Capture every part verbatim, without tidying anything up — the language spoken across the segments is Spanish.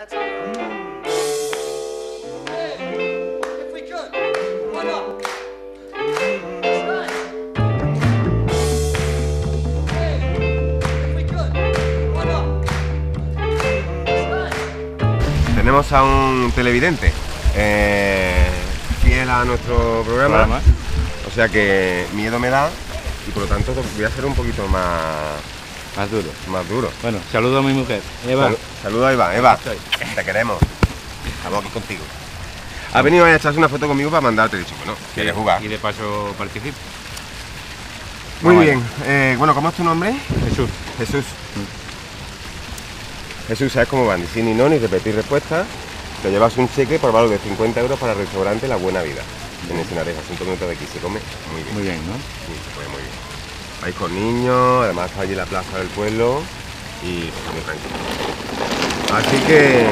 Tenemos a un televidente eh, fiel a nuestro programa, programa, o sea que miedo me da y por lo tanto voy a ser un poquito más, más duro. Más duro. Bueno, saludo a mi mujer, Eva. Sal, saludo a Eva, Eva, te queremos, estamos aquí contigo. Ha venido a echarse una foto conmigo para mandarte, dicho, bueno, quieres jugar. Y de paso participo. Muy Vamos bien, eh, bueno, ¿cómo es tu nombre? Jesús. Jesús. Mm. Jesús, ¿sabes cómo va? Ni sí ni no, ni repetir respuestas. Te llevas un cheque por valor de cincuenta euros para el restaurante La Buena Vida, en el Sinarejo, cinco minutos de aquí, se come muy bien. Muy bien, ¿no? Sí, se come muy bien. Vais con niños, además está allí la plaza del pueblo y está muy tranquilo. Así que...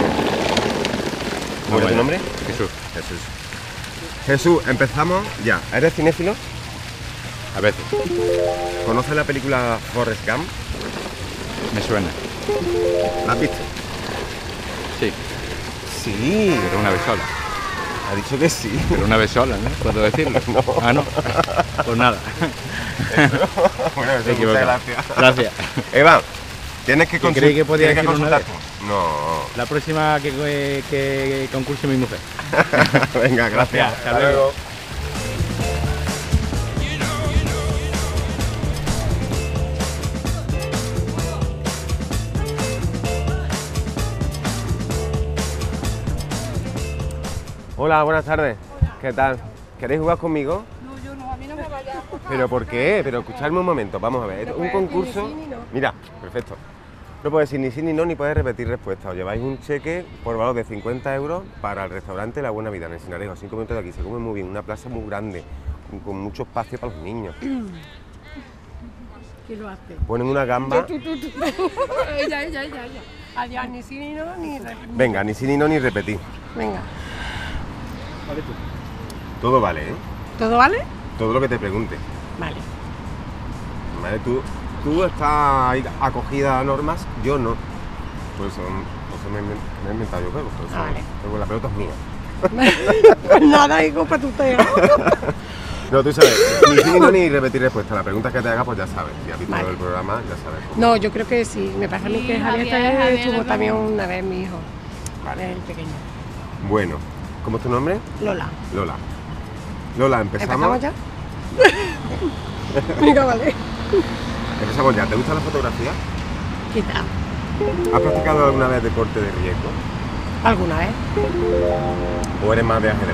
¿Cómo es tu nombre? Jesús. Jesús. Jesús, empezamos ya. ¿Eres cinéfilo? A veces. ¿Conoces la película Forrest Gump? Me suena. ¿La has visto? Sí. Sí. Pero una vez sola. Ha dicho que sí. Pero una vez sola, ¿no? ¿Puedo decirlo? No. Ah, no. Pues nada. Bueno, eso, muchas gracias. Gracias. Eva, tienes que consultar. ¿Creí que podía decir una vez? No. La próxima que, que, que concurse mi mujer. Venga, gracias. Hasta luego. Hola, buenas tardes. Hola. ¿Qué tal? ¿Queréis jugar conmigo? No, yo no, a mí no me vaya a tocar. ¿Pero por qué? Pero escuchadme un momento, vamos a ver. No un concurso... ni sí, ni no. Mira, perfecto. No puedes decir ni sí ni no, ni puedes repetir respuestas. Os lleváis un cheque por valor de cincuenta euros para el restaurante La Buena Vida, en el Sinarejo, cinco minutos de aquí. Se come muy bien, una plaza muy grande, con mucho espacio para los niños. ¿Quién lo hace? Ponen una gamba... Tú, tú, tú, tú. ella, ella, ella, ella. Allá ni sí ni no, ni repetir. Venga, ni sí ni no, ni repetir. Venga. Vale tú. Todo vale, ¿eh? ¿Todo vale? Todo lo que te pregunte. Vale. Vale, tú, tú estás ahí acogida a normas, yo no. Por eso, por eso me, he inven- me he inventado yo juegos. Por eso, Vale. luego la pelota es mía. Pues nada, hijo, para tu teo. No, tú sabes, ni sí ni no, ni repetir respuesta. La pregunta que te hagas, pues ya sabes. Si has visto Vale. el programa, ya sabes. Cómo. No, yo creo que sí. Me parece a mí que Sí, Javier, Javier, también Javier, estuvo Javier. también una vez mi hijo. Vale. El pequeño. Bueno, ¿cómo es tu nombre? Lola. Lola. Lola, empezamos. ¿Empezamos ya? Venga, vale. Empezamos ya. ¿Te gusta la fotografía? Quizá. ¿Has practicado alguna vez deporte de riesgo? ¿Alguna vez? ¿O eres más de ajedrez?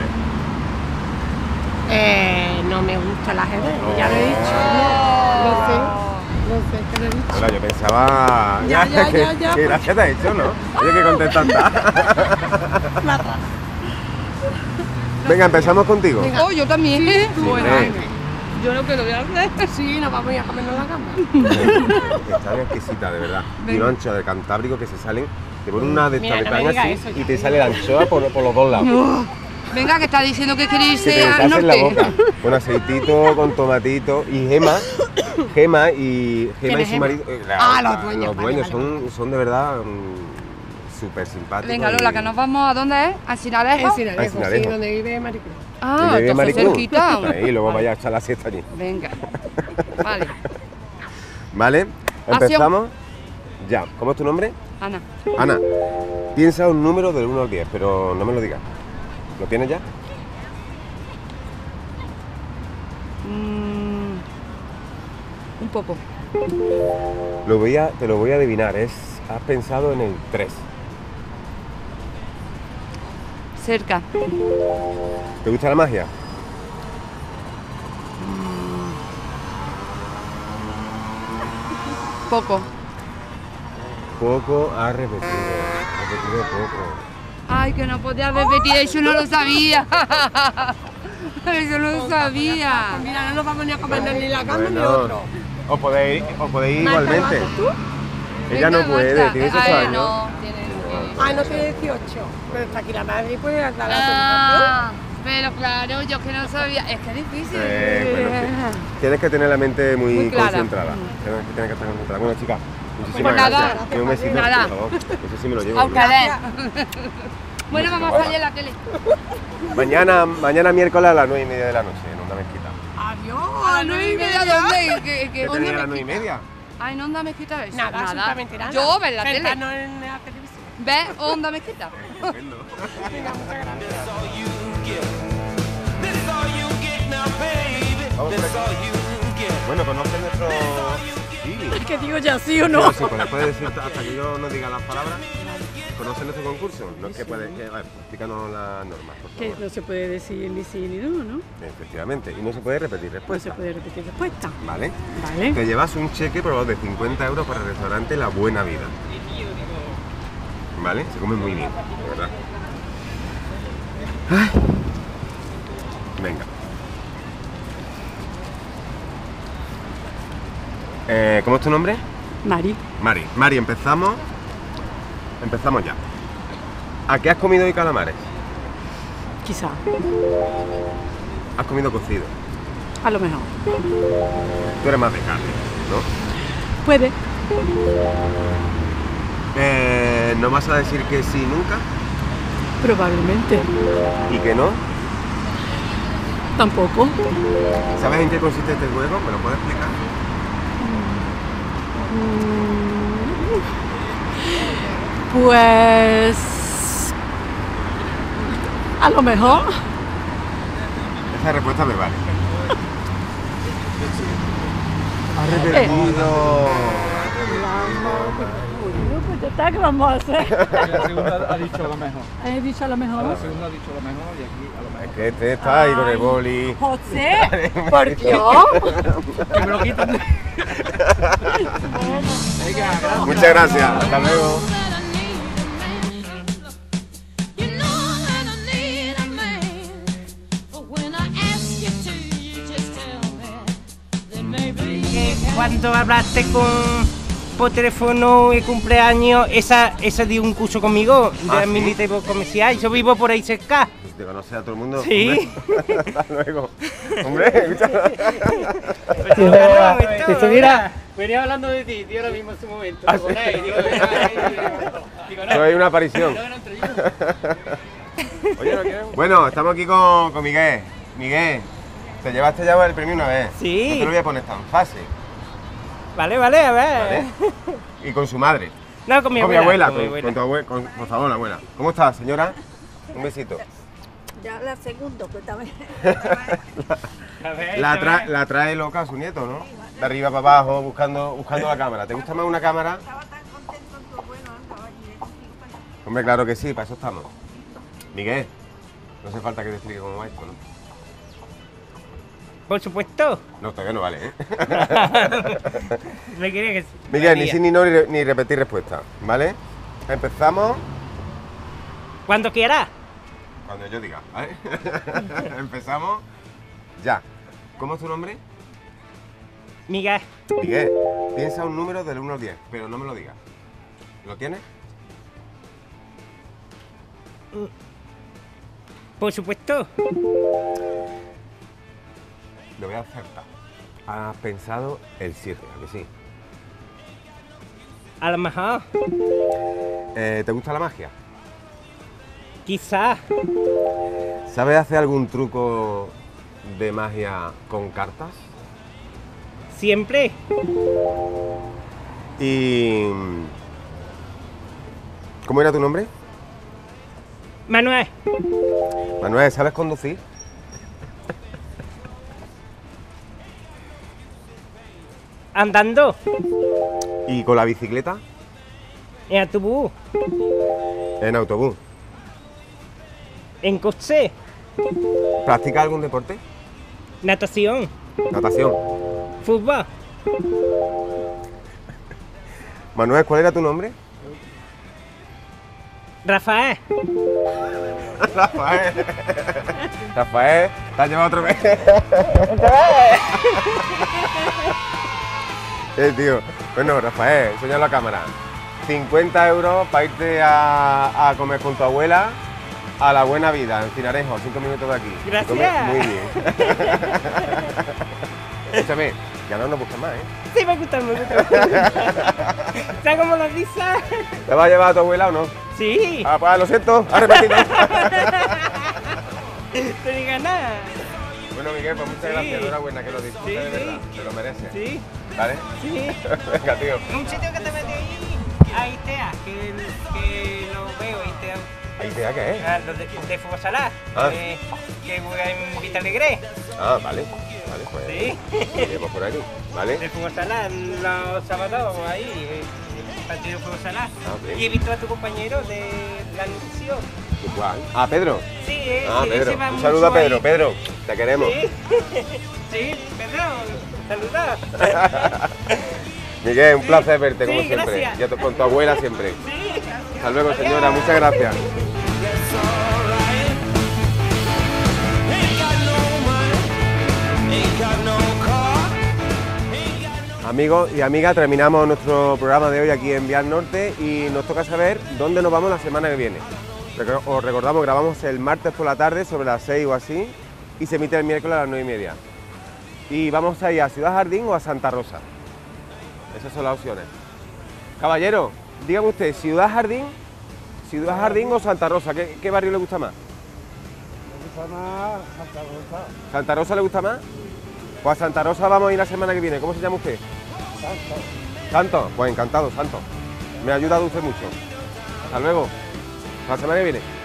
Eh, no me gusta el ajedrez, Oh. ya lo he dicho. No, no sé, no sé qué le he dicho. Hola, yo pensaba... Ya, ya, que, ya, ya. que gracia te ha hecho, ¿no? Oye, que contestanta. Más rara. Venga, empezamos contigo. Venga. Oh, yo también. Bueno, hombre. Yo lo que lo voy a hacer. sí, nos vamos a ir a comernos la gamba. Está exquisita, de verdad. Y Venga. una anchoa del Cantábrico que se salen, te ponen una de Mira, estas no que me están digas así eso, y ya. te sale la anchoa por, por los dos lados. Venga, que está diciendo que quiere Que irse te al deshaces la boca. norte. Con aceitito, con tomatito y Gema. Gema y Gema ¿Quién y es su Gema? marido. eh, Ah, los dueños, Los vale, dueños vale, son, son de verdad mm, súper simpáticos. Venga, Lola, y- que nos vamos a dónde es, a Sinarejo. En Sinarejo, Ah, Sinarejo. sí, donde vive Maricruz. Ah, ¿Dónde vive entonces Maricruz? cerquita. Ahí, y luego vaya a echar la siesta allí. Venga. Vale. ¿Vale? Empezamos. Ya. ¿Cómo es tu nombre? Ana. Ana, piensa un número del uno al diez, pero no me lo digas. ¿Lo tienes ya? Mm, un poco. Lo voy a, te lo voy a adivinar. Es, has pensado en el tres. Cerca. ¿Te gusta la magia? Poco. Poco has repetido. Has repetido poco. Ay, que no podía repetir, eso no lo sabía. Eso no lo sabía. Pues mira, no nos vamos ni a comer ni la cama ni Bueno, otro. os podéis, os podéis Marta, igualmente. ¿lo haces tú? Ella no Venga, puede, Marta. tiene ocho Ay, años. no, tiene... Ah, no tiene dieciocho. Pero está aquí la madre y puede dar la Ah, pero claro, yo que no sabía. Es que es difícil. Eh, bueno, sí. Tienes que tener la mente muy, Muy clara. concentrada. Tienes que, tienes que estar concentrada. Bueno, chicas, Muchísimas Pues nada. gracias. Y un besito, Nada. por favor. Eso sí me lo llevo. A ¿no? ustedes. Bueno, vamos a salir en la tele. Mañana, mañana miércoles a las nueve y media de la noche, en Onda Mezquita. Adiós. A las nueve y media, ¿dónde? ¿Qué, qué, ¿Qué dónde tenía a me las nueve y media? Ay, ¿en Onda Mezquita ves? Nada, absolutamente nada. Yo ver la tele. Sentarnos en la televisión. ¿Ves Onda Mezquita? Estupendo. Venga, muchas gracias. Vamos por aquí. Bueno, conoce nuestro... Sí. ¿Qué digo ya, sí o Sí, no? sí, pues después de decir hasta que yo no diga las palabras. ¿Conoce nuestro concurso? No, ¿qué puede? ¿Qué? A ver, explícanos las normas, por Que favor. no se puede decir ni sí ni no, ¿no? Efectivamente, y no se puede repetir No se respuesta. puede repetir respuesta. ¿Vale? Vale. Te llevas un cheque por valor de cincuenta euros para el restaurante La Buena Vida. ¿Vale? Se come muy bien, de verdad. Ay. Venga. Eh, ¿Cómo es tu nombre? Mari, Mari. Mari, empezamos. Empezamos ya. ¿A qué has comido hoy calamares? quizá. Has comido cocido. A lo mejor. Tú eres más de carne, ¿no? Puede. Eh, ¿No vas a decir que sí nunca? Probablemente. ¿Y que no? Tampoco. ¿Sabes en qué consiste este juego? ¿Me lo puedes explicar? Pues... A lo mejor. Esa respuesta me vale. Has Eh. repetido. Bueno, pues ya está, ¿qué vamos a hacer? La segunda ha dicho a lo mejor. He dicho a lo La mejor. segunda ha dicho a lo mejor y aquí a lo mejor. Es que este está ahí con el boli. José, ¿por qué? Que me lo quitan. Venga, gracias. Muchas gracias. Hasta luego. Cuando hablaste con por teléfono y cumpleaños, esa, esa dio un curso conmigo de ¿Ah, sí? administrativo comercial. Yo vivo por ahí cerca. Pues te conoces a todo el mundo. Sí. Hombre. Hasta luego. Hombre, escucha. Claro, esto, Esto, mira, venía hablando de ti, tío, ahora mismo en su momento. ¿Ah, Con sí? él, digo, digo, no, Soy una aparición. no, no, no, Oye, ¿no quieres? Bueno, estamos aquí con, con Miguel. Miguel, te llevaste ya el premio una vez. Sí. No te lo voy a poner tan fácil. Vale, vale, a ver. ¿Vale? Y con su madre. No, con mi Con mi abuela. abuela, con mi con, abuela. con tu abuela, con- por favor, la abuela. ¿Cómo estás, señora? Un besito. Ya la segunda, pues también. A ver, La, a tra- ver. la trae loca su nieto, ¿no? De arriba para abajo, buscando, buscando la cámara. ¿Te gusta más una cámara? Estaba tan contento con tu abuelo, andaba allí de contigo. Hombre, claro que sí, para eso estamos. Miguel, no hace falta que te explique cómo va esto, ¿no? Por supuesto. No, todavía no vale, ¿eh? Me quería que sí. Miguel, ni María. sí ni no ni, re- ni repetir respuesta, ¿vale? Empezamos Cuando quieras. cuando yo diga, ¿vale? Empezamos ya. ¿Cómo es tu nombre? Miguel. Miguel, piensa un número del uno al diez, pero no me lo digas. ¿Lo tienes? Por supuesto. Lo voy a acertar. Has pensado el siete, ¿a que sí? A lo mejor. Eh, ¿Te gusta la magia? Quizás. ¿Sabes hacer algún truco de magia con cartas? Siempre. Y... ¿Cómo era tu nombre? Manuel. Manuel, ¿sabes conducir? Andando. ¿Y con la bicicleta? En autobús. En autobús. En coche. ¿Practicas algún deporte? Natación. Natación. Fútbol. Manuel, ¿cuál era tu nombre? Rafael. Rafael. Rafael, te has llevado otra vez. eh, tío. Bueno, Rafael, enseña a la cámara. cincuenta euros para irte a, a comer con tu abuela a La Buena Vida, en Cinarejo, cinco minutos de aquí. Gracias. Come muy bien. Escúchame, ya no nos buscas más, ¿eh? Sí, me gusta, me gusta. ¿Sabes cómo lo dice? ¿Te vas a llevar a tu abuela o no? Sí. Ah, pues lo siento, ha repetido. No digas nada. Bueno, Miguel, pues muchas Sí. gracias, enhorabuena, que lo disfrutes Sí, de sí. verdad, te lo mereces. Sí. ¿Vale? Sí. Venga, tío. Un sitio que te metí ahí. A Itea, que, que lo veo, Itea. ¿Ahí te da qué es? Ah, los de, de Fuego Salá. Ah. Que, que voy a invitar Alegre. Ah, vale, vale, pues Sí. iremos por aquí, ¿vale? De Fuego Salá, los sábados ahí. eh, Partido de Fuego Salá. Ah, ok. Y he visto a tu compañero de la anuncio. ¿Cuál? Ah, Pedro. Sí, eh, Ah, sí, Pedro. ese va Un mucho saludo a Pedro. ahí. Pedro, te queremos. Sí, sí, Pedro, saluda. Miguel, un Sí. placer verte como Sí, siempre. gracias. Y a tu- con tu abuela siempre. Sí. Hasta luego, señora. Muchas gracias. Amigos y amigas, terminamos nuestro programa de hoy aquí en Vial Norte y nos toca saber dónde nos vamos la semana que viene. Recor- Os recordamos, grabamos el martes por la tarde sobre las seis o así y se emite el miércoles a las nueve y media. Y vamos a ir a Ciudad Jardín o a Santa Rosa. Esas son las opciones. Caballero, dígame usted, ¿Ciudad Jardín, Ciudad Jardín o Santa Rosa? ¿Qué, qué barrio le gusta más? Me gusta más Santa Rosa. ¿Santa Rosa le gusta más? Pues a Santa Rosa vamos a ir la semana que viene. ¿Cómo se llama usted? Santo. Santo. Pues encantado, Santo. Me ha ayudado usted mucho. Hasta luego. Hasta la semana que viene.